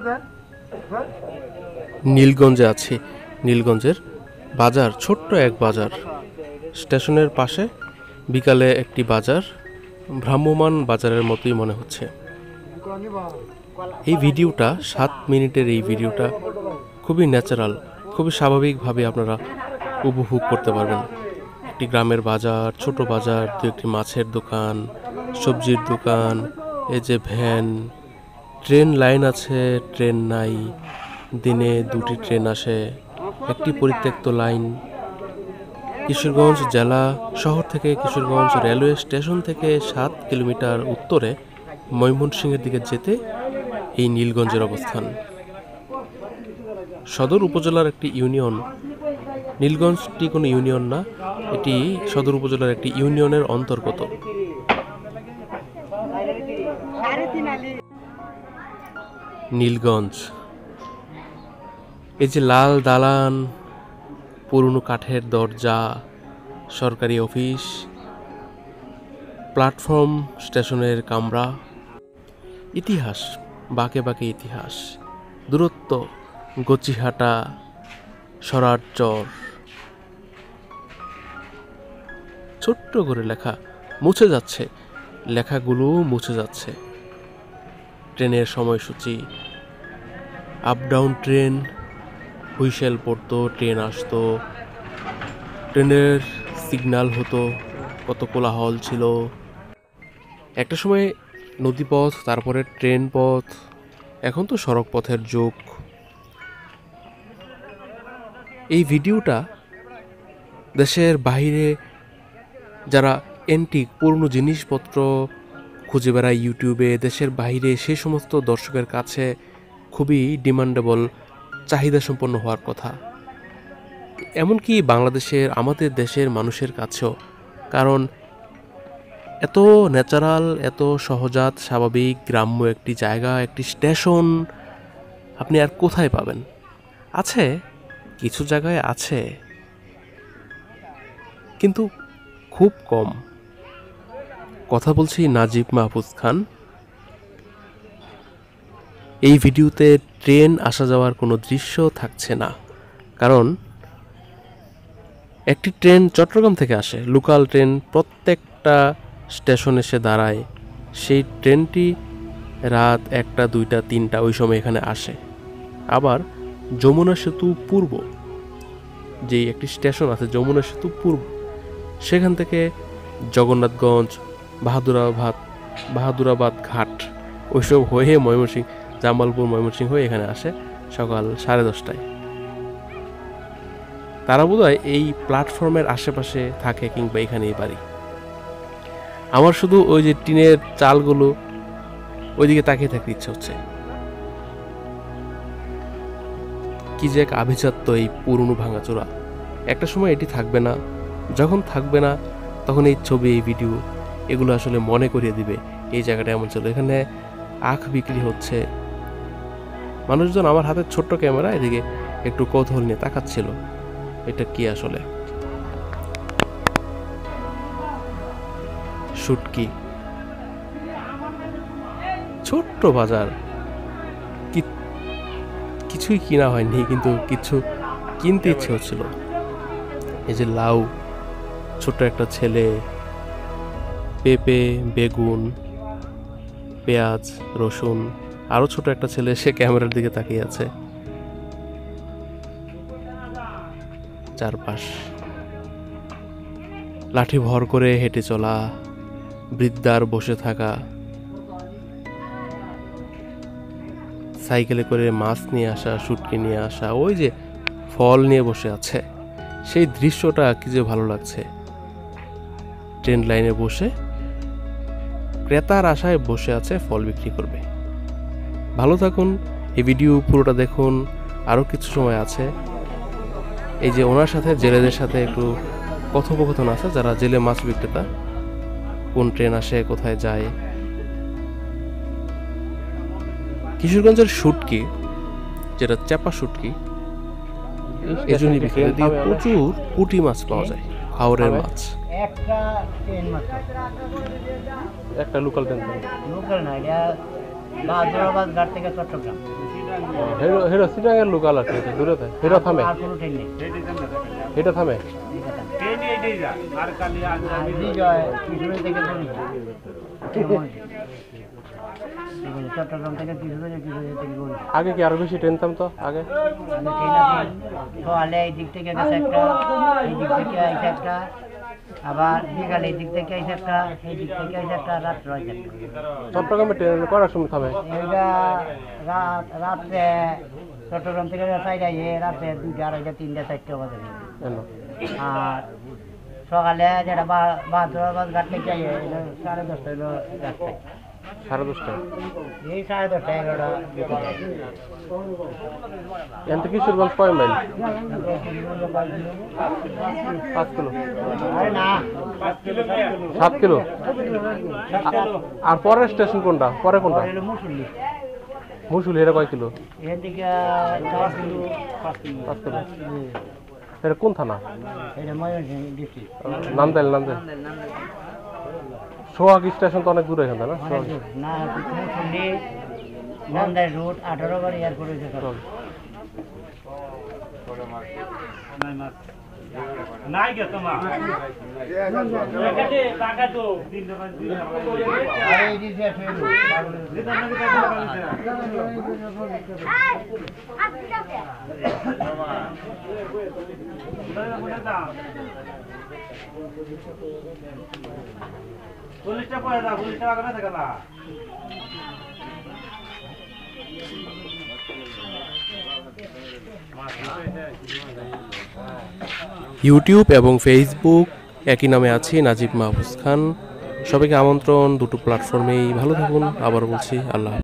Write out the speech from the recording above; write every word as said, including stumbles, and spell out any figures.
নীলগঞ্জে আছি। নীলগঞ্জের বাজার, ছোট্ট এক বাজার, স্টেশনের পাশে বিকালে একটি বাজার, ভ্রাম্যমান বাজারের মতোই মনে হচ্ছে। এই ভিডিওটা সাত মিনিটের, এই ভিডিওটা খুবই ন্যাচারাল, খুবই স্বাভাবিকভাবে আপনারা উপভোগ করতে পারবেন। একটি গ্রামের বাজার, ছোট বাজার, দু একটি মাছের দোকান, সবজির দোকান, এই যে ভ্যান, ট্রেন লাইন আছে, ট্রেন নাই, দিনে দুটি ট্রেন আসে, একটি পরিত্যক্ত লাইন। কিশোরগঞ্জ জেলা শহর থেকে, কিশোরগঞ্জ রেলওয়ে স্টেশন থেকে সাত কিলোমিটার উত্তরে ময়মনসিংহের দিকে যেতে এই নীলগঞ্জের অবস্থান। সদর উপজেলার একটি ইউনিয়ন। নীলগঞ্জটি কোনো ইউনিয়ন না, এটি সদর উপজেলার একটি ইউনিয়নের অন্তর্গত। নীলগঞ্জ, এই যে লাল দালান, পুরনো কাঠের দরজা, সরকারি অফিস, প্ল্যাটফর্ম, স্টেশনের কামরা, ইতিহাস, বাঁকে বাঁকে ইতিহাস, দূরত্ব, গচিহাটা, সরার চর, ছোট্ট করে লেখা, মুছে যাচ্ছে, লেখাগুলো মুছে যাচ্ছে। ট্রেনের সময়সূচি, আপ ডাউন ট্রেন, হুইসেল পড়তো, ট্রেন আসতো, ট্রেনের সিগন্যাল হতো, কত কোলাহল ছিল। একটা সময় নদীপথ, তারপরে ট্রেন পথ, এখন তো সড়ক পথের যুগ। এই ভিডিওটা দেশের বাইরে যারা এন্টিক পুরনো জিনিসপত্র খুঁজে বেড়ায় ইউটিউবে, দেশের বাইরে সেই সমস্ত দর্শকের কাছে খুবই ডিমান্ডেবল, চাহিদা সম্পন্ন হওয়ার কথা, এমনকি বাংলাদেশের, আমাদের দেশের মানুষের কাছেও। কারণ এত ন্যাচারাল, এত সহজাত, স্বাভাবিক, গ্রাম্য একটি জায়গা, একটি স্টেশন আপনি আর কোথায় পাবেন? আছে, কিছু জায়গায় আছে, কিন্তু খুব কম। কথা বলছি নাজিব মাহফুজ খান। এই ভিডিওতে ট্রেন আসা যাওয়ার কোনো দৃশ্য থাকছে না, কারণ একটি ট্রেন চট্টগ্রাম থেকে আসে, লোকাল ট্রেন, প্রত্যেকটা স্টেশন এসে দাঁড়ায়। সেই ট্রেনটি রাত একটা, দুইটা, তিনটা ওই সময় এখানে আসে। আবার যমুনা সেতু পূর্ব, যে একটি স্টেশন আছে যমুনা সেতু পূর্ব, সেখান থেকে জগন্নাথগঞ্জ, বাহাদুরাবাদ বাহাদুরাবাদ ঘাট ওইসব হয়ে ময়মনসিংহ, জামালপুর, ময়মনসিংহ হয়ে এখানে আসে সকাল সাড়ে দশটায়। তারা বোধহয় এই প্ল্যাটফর্মের আশেপাশে থাকে কিংবা এখানেই বাড়ি। আমার শুধু ওই যে টিনের চালগুলো, ওইদিকে তাকিয়ে থাকতে ইচ্ছে হচ্ছে। কি যে এক আভিজাত্য এই পুরনো ভাঙাচোরা। একটা সময় এটি থাকবে না, যখন থাকবে না তখন এই ছবি, এই ভিডিও, এগুলো আসলে মনে করিয়ে দিবে এই জায়গাটা এমন ছিল। এখানে আখ বিক্রি হচ্ছে, মানুষজন আমার হাতে ছোট্ট ক্যামেরা এদিকে একটু কৌতূহল নিয়ে তাকাচ্ছিল, এটা কি আসলে। শুটকি, ছোট্ট বাজার, কিছুই কিনা হয়নি, কিন্তু কিছু কিনতে ইচ্ছে হচ্ছিল। এই যে লাউ, ছোট্ট একটা ছেলে, পেঁপে, বেগুন, পেঁয়াজ, রসুন, আরো ছোট একটা ছেলে, সে ক্যামেরার দিকে তাকিয়ে আছে। চারপাশ লাঠি ভর করে হেঁটে চলা, বৃদ্ধার বসে থাকা, সাইকেলে করে মাছ নিয়ে আসা, শুটকি নিয়ে আসা, ওই যে ফল নিয়ে বসে আছে, সেই দৃশ্যটা কি যে ভালো লাগছে। ট্রেন লাইনে বসে ক্রেতার আশায় বসে আছে, ফল বিক্রি করবে। ভালো থাকুন, এই ভিডিও পুরোটা দেখুন, আরও কিছু সময় আছে। এই যে ওনার সাথে, জেলেদের সাথে একটু কথোপকথন আছে, যারা জেলে মাছ বিক্রেতা, কোন ট্রেন আসে, কোথায় যায়। কিশোরগঞ্জের শুটকি, যেটা চাপা শুটকি, এই জন্যই বিখ্যাত। প্রচুর পুঁটি মাছ পাওয়া যায়, হাওরের মাছ। একটা ট্রেন মাত্র, একটা লোকাল ট্রেন, লোকাল না, এটা বাহাদুরাবাদ ঘাট থেকে চট্টগ্রাম। হেরো হেরো সিটাঙ্গের লোকাল আছে এটা দূরে থাকে হেরো থামে আর কোনো ট্রেন নেই এটা থামে আর বিজয় কিশোরী থেকে বলি চট্টগ্রাম থেকে কিশোরী কিশোরী থেকে বলি আগে কি আরো বেশি ট্রেন থামতো আগে আমি ট্রেন আছে সকালে এই দিক থেকে গেছে একটা এই দিক থেকে আইসে একটা আবার বিকালে এই দিক থেকে আইসে একটা এই দিক থেকে আইসে একটা রাত্রে আইসে একটা চট্টগ্রামে ট্রেন করার সময় থামে এইটা রাত রাত্রে চট্টগ্রাম থেকে চাইটা ইয়ে রাত্রে দুইটা আড়াইটা তিনটা চারটে বাজে কেন আর সকালে যেটা বাহাত্তর বাজ ঘাট থেকে আইয়ে এটা সাড়ে দশটা হলো রাস্তায় সাড়ে দশটায় এই সাড়ে দশটা এগারোটা এখান থেকে কিশোরগঞ্জ কয় মাইল পাঁচ কিলো আরে না সাত কিলো আর পরের স্টেশন কোনটা পরে কোনটা হলো মুসল্লি মুসুলি এটা কয় কিলো এখান থেকে চার কিলো পাঁচ কিলো পাঁচ কিলো এটা কোন থানা এটা ময়ূরভঞ্জ ডিস্ট্রিক্ট নান্দাইল নান্দাইল সোহাগ স্টেশন তো অনেক দূরে এখান থেকে না অনেক দূর না মুসল্লি নান্দাই রোড আঠারো বার এয়ারপোর্ট হয়েছে নাই গে তোমার টাকা তো আরে এই দিকে ফেলো পুলিশটা পড়ে দাও পুলিশটা আগে না থাকে না ইউটিউব এবং ফেসবুক একই নামে আছে নাজিব মাহফুজ খান। সবাইকে আমন্ত্রণ দুটো প্ল্যাটফর্মেই। ভালো থাকুন, আবার বলছি আল্লাহ।